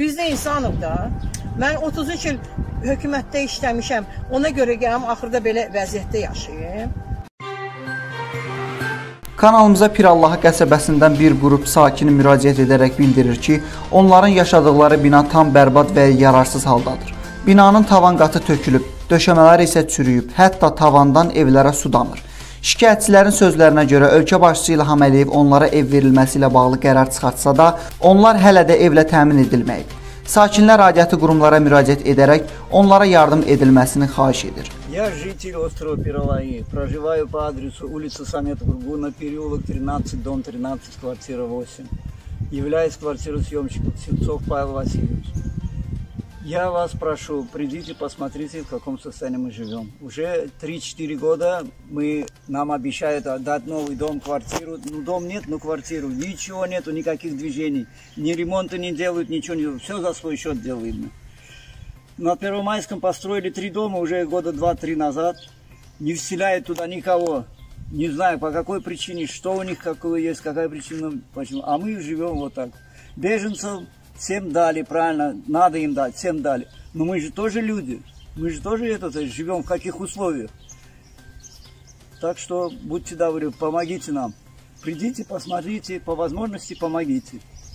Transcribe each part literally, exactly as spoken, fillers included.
Biz də insanıq da. Mən otuz üç il hökumətdə işləmişəm. Ona görə gələm axırda belə vəziyyətdə yaşayayım. Kanalımıza Pirallahı qəsəbəsindən bir qrup sakini müraciət edərək bildirir ki, onların yaşadıkları bina tam bərbad və yararsız haldadır. Binanın tavan qatı tökülüb, döşəmələri isə çürüyüb, hətta tavandan evlərə su damır. Şikayətçilərin sözlərinə görə ölkə başçısı İlham Əliyev onlara ev verilməsi ilə bağlı qərar çıxartsa da, onlar hələ də evlə təmin edilməyib. Sakinlər aidiyyatı qurumlara müraciət edərək onlara yardım edilməsini xahiş edir. Я житель острова Пираллахи, проживаю по адресу улица Самета Кургуна, переулок тринадцать, дом тринадцать, квартира восемь. Являюсь квартиросъемщиком Сельцов Павел Васильевич. Я вас прошу, придите, посмотрите, в каком состоянии мы живем. Уже три-четыре года мы, нам обещают отдать новый дом, квартиру. Ну, дом нет, но квартиру. Ничего нету, никаких движений. Ни ремонта не делают, ничего не делают. Все за свой счет делаем. На Первомайском построили три дома уже года два-три назад. Не вселяют туда никого. Не знаю, по какой причине, что у них какое есть, какая причина, почему. А мы живем вот так. Беженцев всем дали, правильно, надо им дать, всем дали. Но мы же тоже люди. Мы же тоже это, живем в каких условиях. Так что, будьте добры, помогите нам. Придите, посмотрите, по возможности помогите.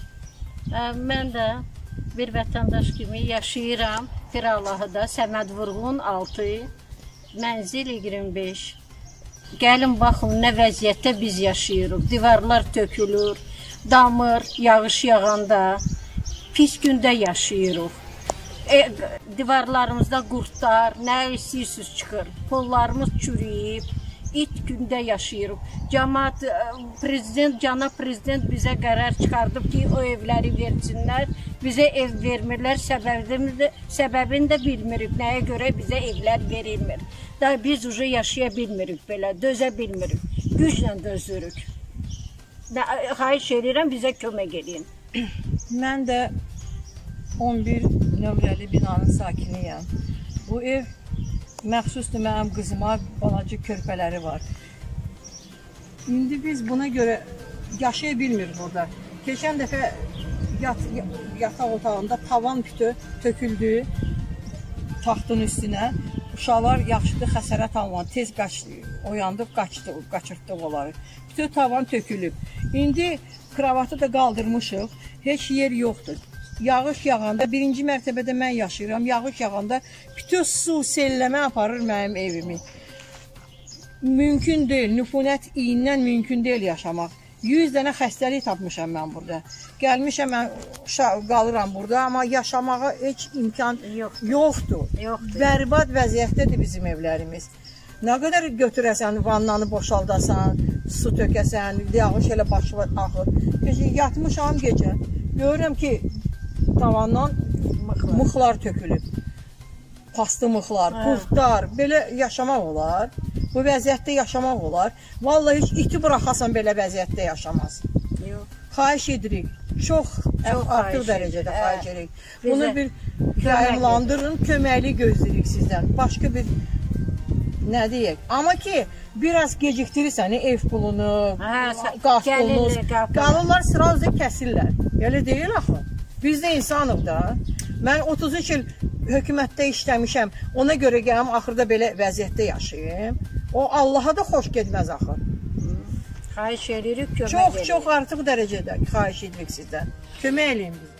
Mən də bir vətəndaş kimi yaşayıram. Pirallahıda, Səməd Vurğun altı, mənzil iyirmi beş. Gəlin baxın, nə vəziyyətdə biz yaşayırıq. Divarlar tökülür, damır, yağış yağanda, pis gündə yaşayırıq. E, divarlarımızda qurtlar, nə istəyirsiniz çıxır. Pollarımız çürüyüb, it gündə yaşayırıq. Cəmaət, prezident, cənab prezident bizə qərar çıxardıb ki, o evləri versinlər. Bizə ev vermirlər, səbəbini, səbəbini də bilmirik. Nəyə görə bizə evlər verilmir. Da biz uca yaşaya bilmirik belə, dözə bilmirik. Güclə dözürük. Xahiş edirəm, bizə kömək edin. Mən də on bir nömrəli binanın sakiniyəm. Bu ev məxsusdur mənim qızıma, balacı körpələri var. İndi biz buna görə yaşaya bilmirik orada. Keçən dəfə yat, yataq otağında tavan bütü töküldü taxtın üstünə. Uşaqlar yaxşıdır, xəsarət almadı, tez qaçdı, oyandıq, qaçdı, qaçırtdıq onları. Bütün tavan tökülüb. İndi kravatı da qaldırmışıq, heç yer yoxdur. Yağış yağanda, birinci mərtəbədə mən yaşayıram, yağış yağanda bütün su selləmə aparır mənim evimi. Mümkün deyil, nüfunət iyindən mümkün deyil yaşamaq. yüz dənə xəstəlik tapmışam mən burada. Gəlmişəm, mən qalıram burada, amma yaşamağa heç imkan yoxdur. yoxdur. Bərbad vəziyyətdədir bizim evlərimiz. Nə qədər götürəsən, vannanı boşaldasan, su tökəsən, yağış elə başı axır. Yatmışam gecə, görürəm ki, tavandan mıxlar tökülüb. Pastı mıxlar, qurtlar, belə yaşamaq olar. Bu vəziyyətdə yaşamaq olar. Vallahi heç iti buraxasan belə vəziyyətdə yaşamaz. Xahiş edirik. Çox, çox artıq dərəcədə xahiş edirik. Bunu bir yayımlandırın, köməkli gözləyirik sizdən. Başqa bir nə deyək? Amma ki, biraz gecikdirirsən ev pulunu, qaz pulunu, qalırlar sırazca kəsirlər. Elə deyil axı. Biz də insanıq da. Mən otuz üç il hökumətdə işləmişəm. Ona görə gələm axırda belə vəziyyətdə yaşayayım. O Allaha da xoş getməz axır. Xahiş edirik, kömək edirik. Çox, çox artıq dərəcədə xahiş edirik sizdən. Kömək eləyin bizə.